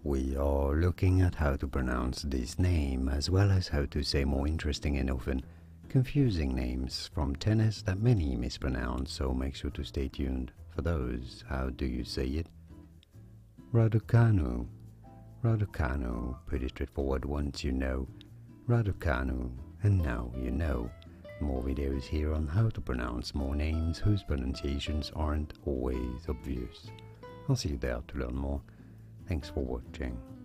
We are looking at how to pronounce this name, as well as how to say more interesting and often confusing names from tennis that many mispronounce, so make sure to stay tuned for those. How do you say it? Raducanu. Raducanu. Pretty straightforward once you know Raducanu, and now you know. More videos here on how to pronounce more names whose pronunciations aren't always obvious. I'll see you there to learn more. Thanks for watching.